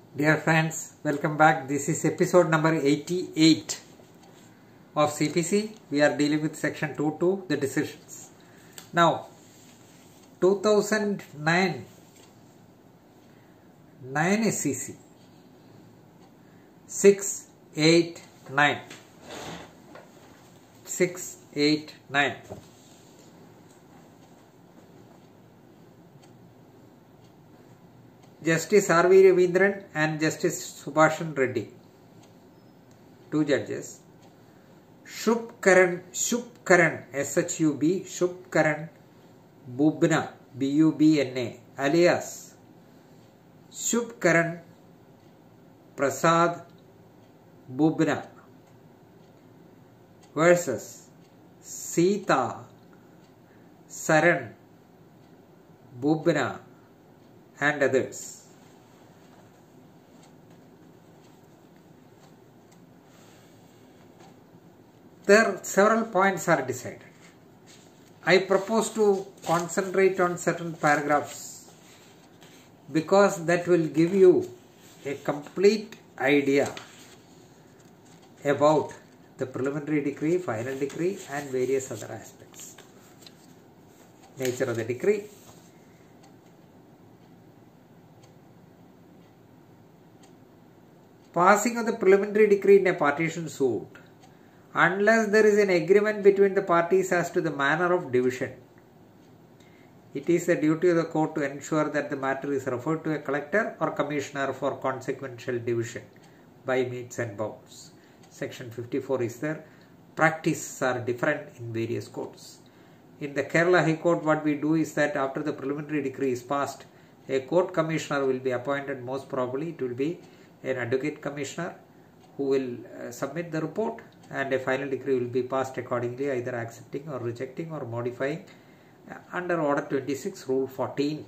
Dear friends, welcome back. This is episode number 88 of CPC. We are dealing with section 2.2, the decisions. Now, 2009 SCC 689. Justice R.V. Ravindran and Justice Subhashan Reddy, two judges. Shubkaran, S-H-U-B, Shubkaran Bubna, B-U-B-N-A, alias Shubkaran Prasad Bubna versus Sita Saran Bubna and others. There several points are decided. I propose to concentrate on certain paragraphs because that will give you a complete idea about the preliminary decree, final decree and various other aspects. Nature of the decree. Passing of the preliminary decree in a partition suit, unless there is an agreement between the parties as to the manner of division, it is the duty of the court to ensure that the matter is referred to a collector or commissioner for consequential division by metes and bounds. Section 54 is there. Practices are different in various courts. In the Kerala High Court, what we do is that after the preliminary decree is passed, a court commissioner will be appointed. Most probably it will be an advocate commissioner who will submit the report, and a final decree will be passed accordingly, either accepting or rejecting or modifying under Order 26 Rule 14.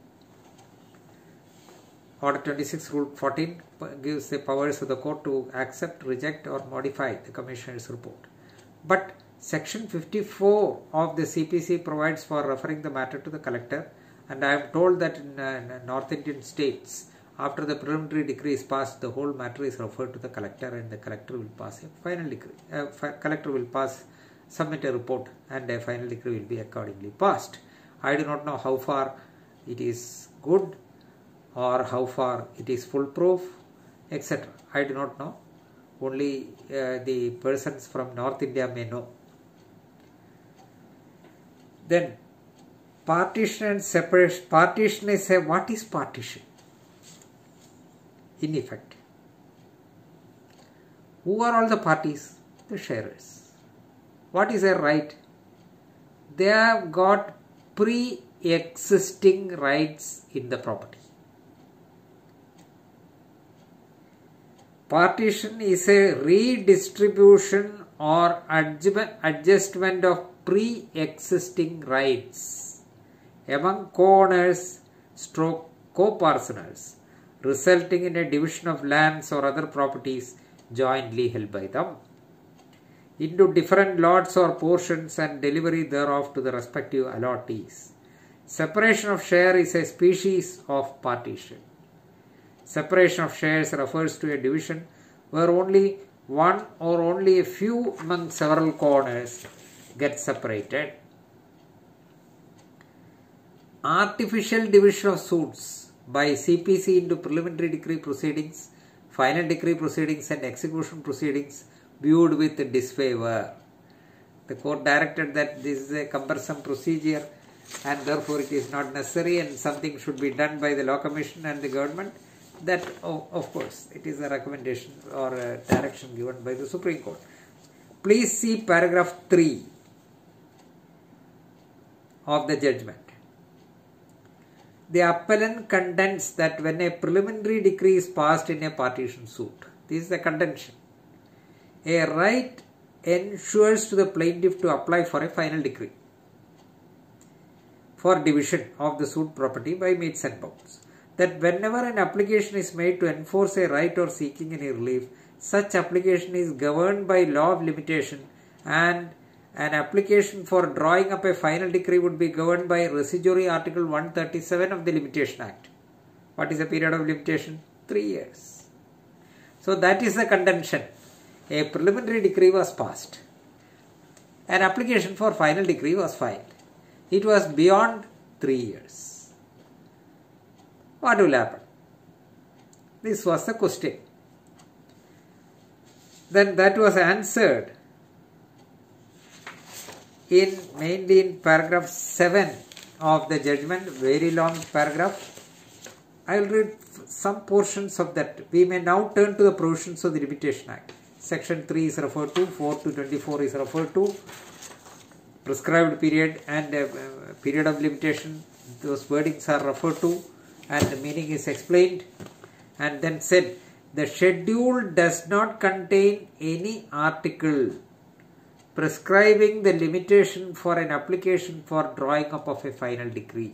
Order 26 Rule 14 gives the powers of the court to accept, reject or modify the commissioner's report. But Section 54 of the CPC provides for referring the matter to the collector, and I am told that in North Indian states, after the preliminary decree is passed, the whole matter is referred to the collector and the collector will pass a final decree. Collector will submit a report and a final decree will be accordingly passed. I do not know how far it is good or how far it is foolproof, etc. I do not know. Only the persons from North India may know. Then, partition and separation. Partition is what is partition? In effect, who are all the parties? The sharers. What is their right? They have got pre-existing rights in the property. Partition is a redistribution or adjustment of pre-existing rights among co-owners stroke co-parceners, resulting in a division of lands or other properties jointly held by them into different lots or portions and delivery thereof to the respective allottees. Separation of share is a species of partition. Separation of shares refers to a division where only one or only a few among several co-owners get separated. Artificial division of suits by CPC into preliminary decree proceedings, final decree proceedings and execution proceedings viewed with disfavor. The court directed that this is a cumbersome procedure and therefore it is not necessary and something should be done by the Law Commission and the government. That, of course, it is a recommendation or a direction given by the Supreme Court. Please see paragraph 3 of the judgment. The appellant contends that when a preliminary decree is passed in a partition suit, this is the contention, a right ensures to the plaintiff to apply for a final decree for division of the suit property by metes and bounds. That whenever an application is made to enforce a right or seeking any relief, such application is governed by law of limitation, and an application for drawing up a final decree would be governed by Residuary Article 137 of the Limitation Act. What is the period of limitation? 3 years. So that is the contention. A preliminary decree was passed. An application for final decree was filed. It was beyond 3 years. What will happen? This was the question. Then that was answered mainly in paragraph 7 of the judgment, very long paragraph. I will read some portions of that. We may now turn to the provisions of the Limitation Act. Section 3 is referred to, 4 to 24 is referred to, prescribed period and period of limitation, those wordings are referred to and the meaning is explained, and then said the schedule does not contain any article prescribing the limitation for an application for drawing up of a final decree.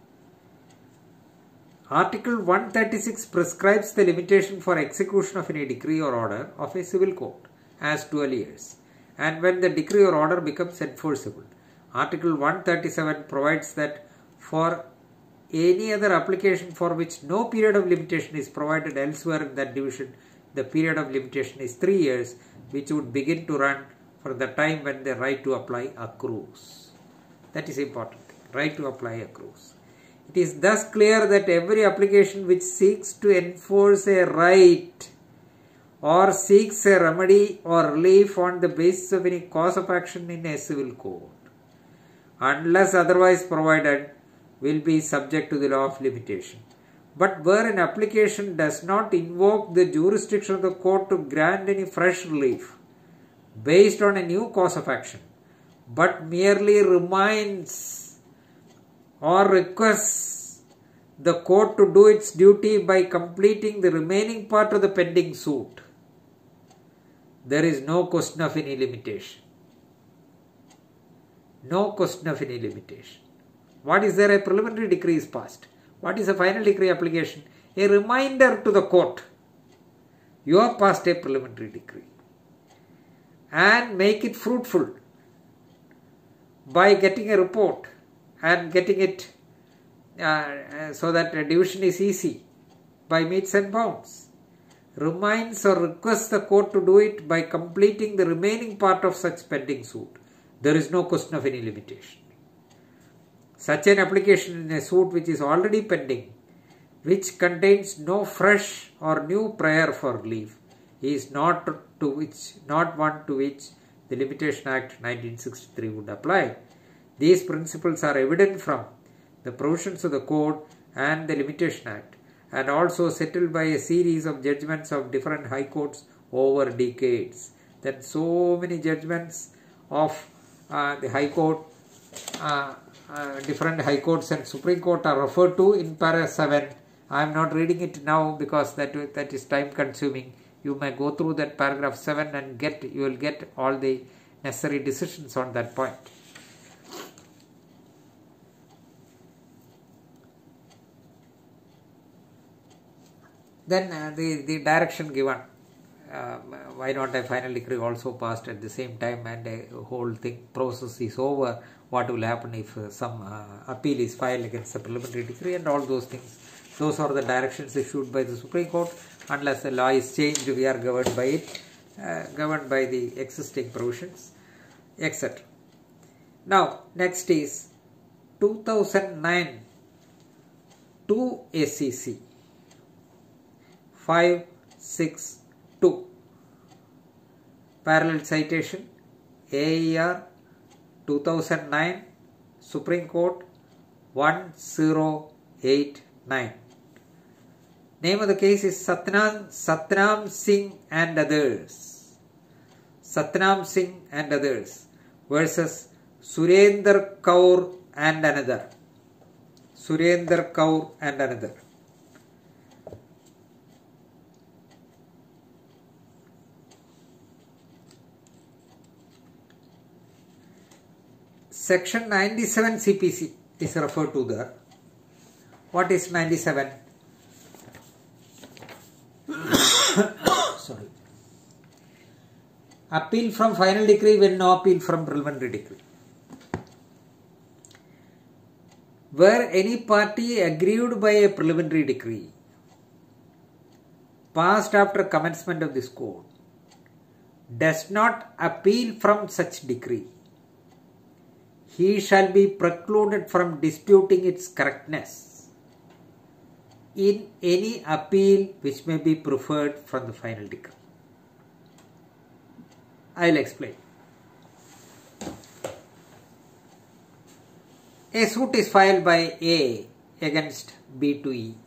Article 136 prescribes the limitation for execution of any decree or order of a civil court as 12 years and when the decree or order becomes enforceable. Article 137 provides that for any other application for which no period of limitation is provided elsewhere in that division, the period of limitation is 3 years, which would begin to run from the time when the right to apply accrues. That is important. Right to apply accrues. It is thus clear that every application which seeks to enforce a right or seeks a remedy or relief on the basis of any cause of action in a civil court, unless otherwise provided, will be subject to the law of limitation. But where an application does not invoke the jurisdiction of the court to grant any fresh relief based on a new cause of action, but merely reminds or requests the court to do its duty by completing the remaining part of the pending suit, there is no question of any limitation. No question of any limitation. What is there? A preliminary decree is passed. What is a final decree application? A reminder to the court. You have passed a preliminary decree. And make it fruitful by getting a report and getting it so that a division is easy by metes and bounds. Reminds or requests the court to do it by completing the remaining part of such pending suit. There is no question of any limitation. Such an application in a suit which is already pending, which contains no fresh or new prayer for relief, is not one to which the Limitation Act 1963 would apply. These principles are evident from the provisions of the Code and the Limitation Act, and also settled by a series of judgments of different high courts over decades. Then so many judgments of the high court, different high courts and Supreme Court are referred to in para 7. I am not reading it now because that is time consuming. You may go through that paragraph 7 and you will get all the necessary decisions on that point. Then the direction given, why not a final decree also passed at the same time and a whole process is over, what will happen if some appeal is filed against the preliminary decree and all those things. Those are the directions issued by the Supreme Court. Unless the law is changed, we are governed by it, governed by the existing provisions, etc. Now, next is 2009 2 SCC 562. Parallel citation AER 2009 Supreme Court 1089. Name of the case is Satnam Singh and others. Satnam Singh and others versus Surender Kaur and another. Surender Kaur and another. Section 97 CPC is referred to there. What is 97? Sorry. Appeal from final decree when no appeal from preliminary decree. Where any party aggrieved by a preliminary decree passed after commencement of this code does not appeal from such decree, he shall be precluded from disputing its correctness in any appeal which may be preferred from the final decree. I will explain. A suit is filed by A against B to E.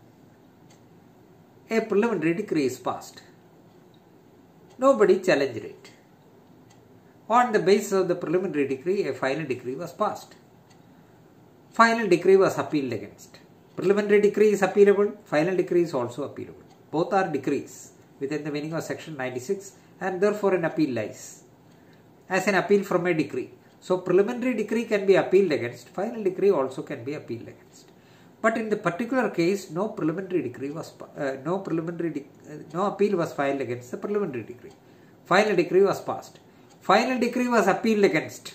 A preliminary decree is passed. Nobody challenged it. On the basis of the preliminary decree, a final decree was passed. Final decree was appealed against. Preliminary decree is appealable, final decree is also appealable. Both are decrees within the meaning of section 96 and therefore an appeal lies as an appeal from a decree. So appealed decree can be appealed against, final decree also can be appealed against. But in the particular case, no preliminary decree was no appeal was filed against the preliminary decree. Final decree was passed. Final decree was appealed against.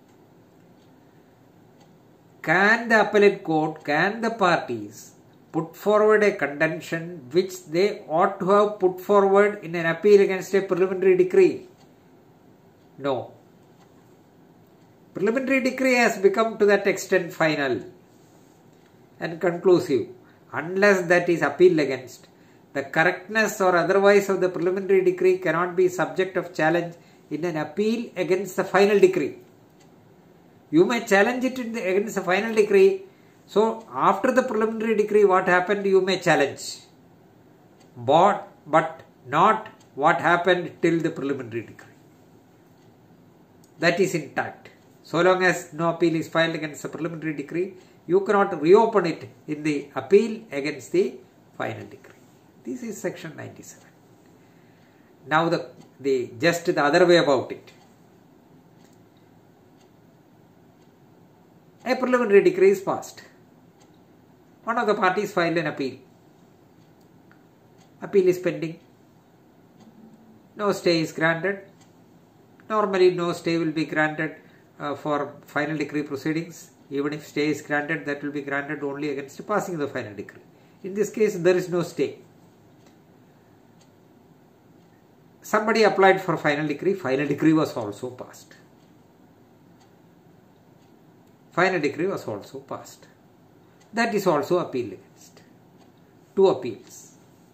Can the appellate court, can the parties put forward a contention which they ought to have put forward in an appeal against a preliminary decree? No. Preliminary decree has become to that extent final and conclusive. Unless that is appealed against, the correctness or otherwise of the preliminary decree cannot be subject of challenge in an appeal against the final decree. You may challenge it against the final decree. So after the preliminary decree, what happened you may challenge. But not what happened till the preliminary decree. That is intact. So long as no appeal is filed against the preliminary decree, you cannot reopen it in the appeal against the final decree. This is section 97. Now just the other way about it. A preliminary decree is passed. One of the parties filed an appeal. Appeal is pending. No stay is granted. Normally no stay will be granted for final decree proceedings. Even if stay is granted, that will be granted only against passing the final decree. In this case, there is no stay. Somebody applied for final decree was also passed. Final decree was also passed. That is also appealed against. Two appeals.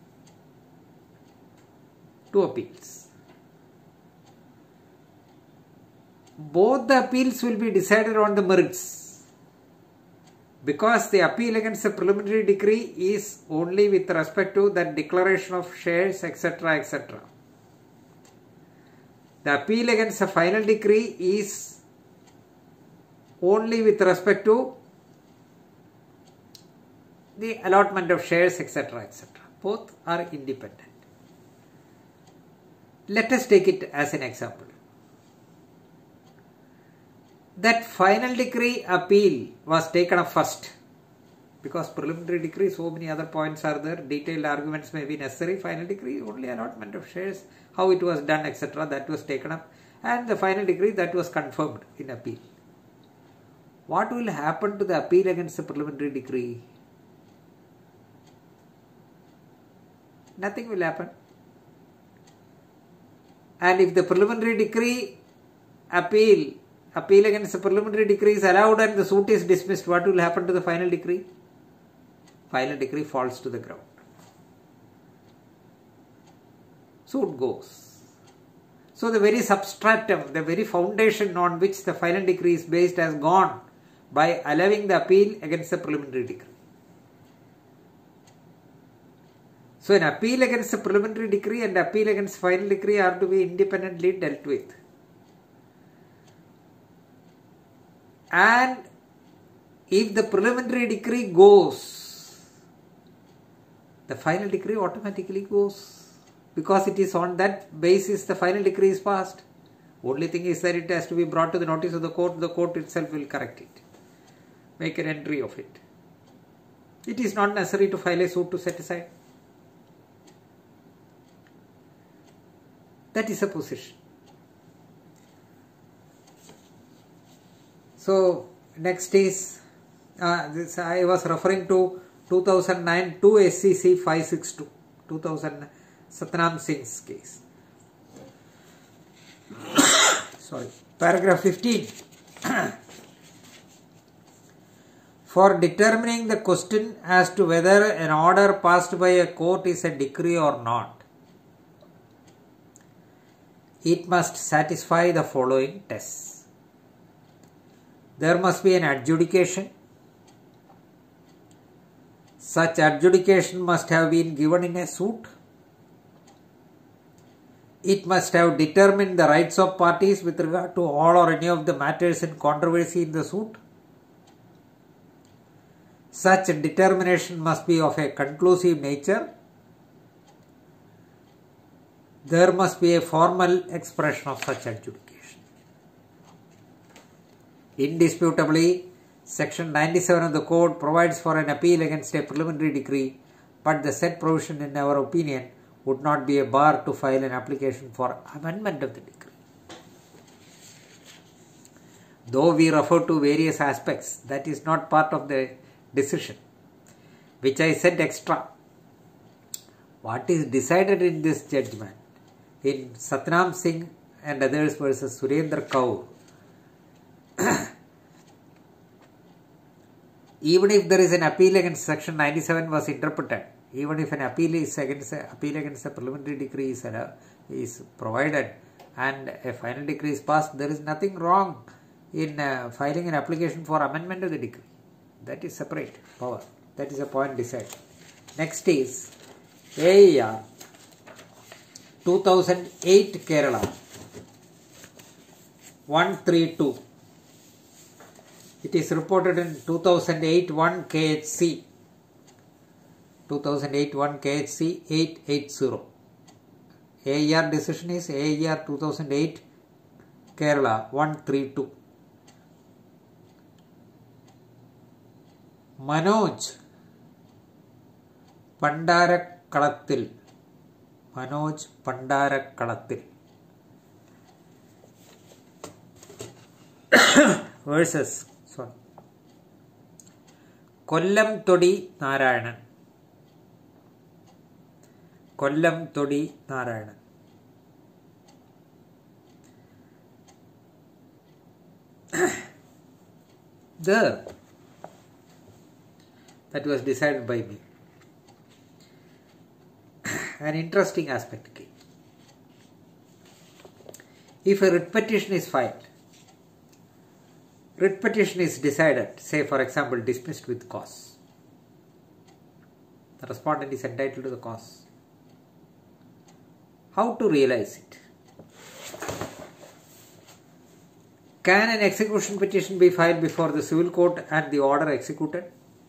Both the appeals will be decided on the merits, because the appeal against the preliminary decree is only with respect to that declaration of shares, etc., etc. The appeal against the final decree is only with respect to the allotment of shares, etc., etc. Both are independent. Let us take it as an example. That final decree appeal was taken up first, because preliminary decree, so many other points are there, detailed arguments may be necessary. Final decree, only allotment of shares, how it was done, etc., that was taken up, and the final decree, that was confirmed in appeal. What will happen to the appeal against the preliminary decree? Nothing will happen. And if the preliminary decree appeal against the preliminary decree is allowed and the suit is dismissed, what will happen to the final decree? Final decree falls to the ground. Suit goes. So the very substratum, the very foundation on which the final decree is based has gone by allowing the appeal against the preliminary decree. So an appeal against the preliminary decree and appeal against final decree are to be independently dealt with. And if the preliminary decree goes, the final decree automatically goes, because it is on that basis the final decree is passed. Only thing is that it has to be brought to the notice of the court itself will correct it, make an entry of it. It is not necessary to file a suit to set aside. That is a position. So next is, I was referring to 2009 2 SCC 562, 2009 Satnam Singh's case. Sorry. Paragraph 15. For determining the question as to whether an order passed by a court is a decree or not, it must satisfy the following tests. There must be an adjudication. Such adjudication must have been given in a suit. It must have determined the rights of parties with regard to all or any of the matters in controversy in the suit. Such determination must be of a conclusive nature. There must be a formal expression of such adjudication. Indisputably, Section 97 of the Code provides for an appeal against a preliminary decree, but the said provision, in our opinion, would not be a bar to file an application for amendment of the decree. Though we refer to various aspects, that is not part of the decision, which I said extra. What is decided in this judgment, in Satnam Singh and others versus Surendra Kaur, even if there is an appeal against Section 97 was interpreted, even if an appeal is against a preliminary decree is provided and a final decree is passed, there is nothing wrong in filing an application for amendment of the decree. That is separate power. That is a point decided. Next is AIR 2008 Kerala 132. It is reported in 2008 1 KHC 880. AIR decision is AIR 2008 Kerala 132. Manoj Pandarakalathil versus Kollam Todi Narayanan. That was decided by me. An interesting aspect came. If a writ petition is filed, writ petition is decided, say for example dismissed with cause. The respondent is entitled to the cause. How to realize it? Can an execution petition be filed before the civil court and the order executed?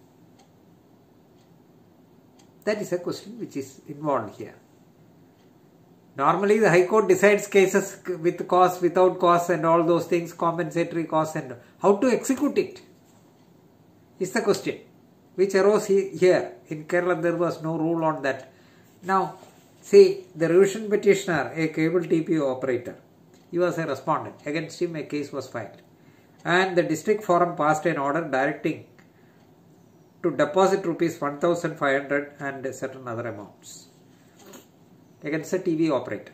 That is a question which is involved here. Normally the High Court decides cases with cause, without cause and all those things, compensatory cause, and how to execute it is the question which arose here. In Kerala there was no rule on that. Now see, the revision petitioner, a cable TPO operator, he was a respondent. Against him a case was filed and the district forum passed an order directing to deposit rupees 1,500 and certain other amounts against a TV operator.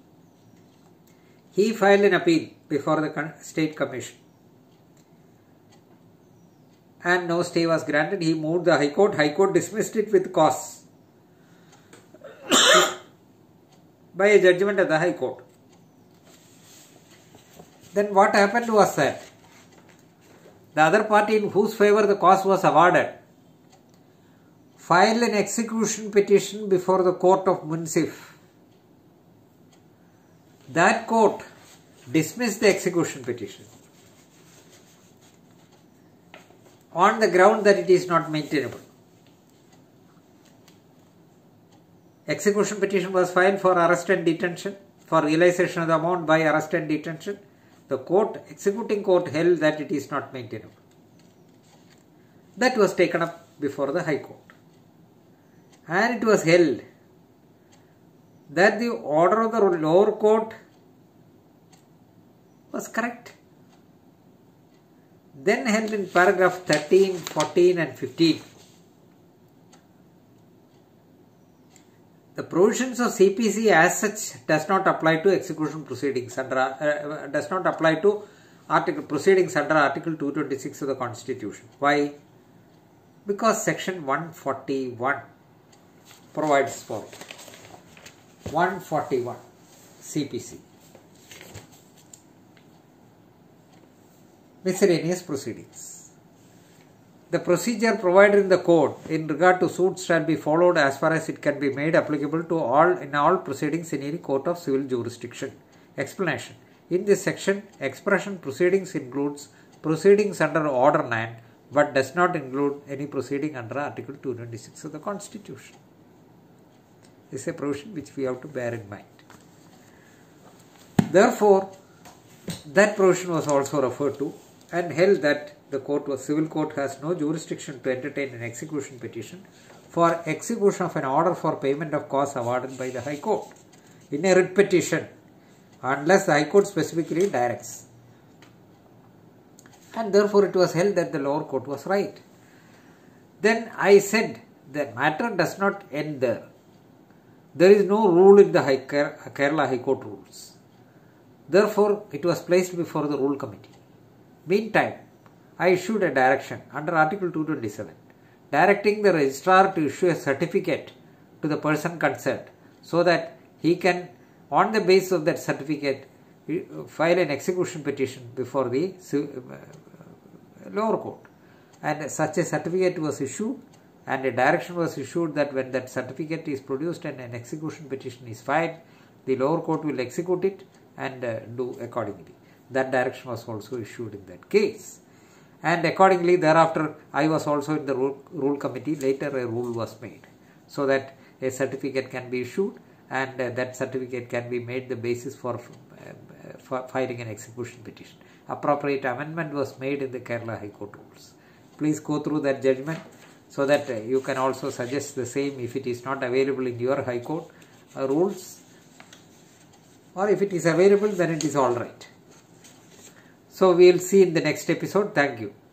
He filed an appeal before the state commission and no stay was granted. He moved the High Court. High Court dismissed it with cause by a judgment of the High Court. Then what happened was that the other party in whose favor the cause was awarded filed an execution petition before the court of Munsif. That court dismissed the execution petition on the ground that it is not maintainable. Execution petition was filed for arrest and detention, for realization of the amount by arrest and detention. The executing court held that it is not maintainable. That was taken up before the High Court. And it was held that the order of the lower court was correct. Then held in paragraph 13, 14 and 15. the provisions of CPC as such does not apply to execution proceedings under does not apply to proceedings under Article 226 of the Constitution. Why? Because Section 141 provides for it. 141 CPC. Miscellaneous proceedings. The procedure provided in the code in regard to suits shall be followed as far as it can be made applicable to all proceedings in any court of civil jurisdiction. Explanation. In this section, expression proceedings includes proceedings under Order 9 but does not include any proceeding under Article 226 of the Constitution. This is a provision which we have to bear in mind. Therefore, that provision was also referred to and held that the civil court has no jurisdiction to entertain an execution petition for execution of an order for payment of costs awarded by the High Court in a writ petition unless the High Court specifically directs. And therefore it was held that the lower court was right. Then I said the matter does not end there. There is no rule in the Kerala High Court rules. Therefore it was placed before the Rule Committee. Meantime, I issued a direction under Article 227 directing the registrar to issue a certificate to the person concerned so that he can, on the basis of that certificate, file an execution petition before the lower court. And such a certificate was issued and a direction was issued that when that certificate is produced and an execution petition is filed, the lower court will execute it and do accordingly. That direction was also issued in that case. And accordingly, thereafter, I was also in the rule committee. Later, a rule was made so that a certificate can be issued and that certificate can be made the basis for filing an execution petition. Appropriate amendment was made in the Kerala High Court rules. Please go through that judgment so that you can also suggest the same if it is not available in your High Court rules, or if it is available, then it is all right. So we will see in the next episode. Thank you.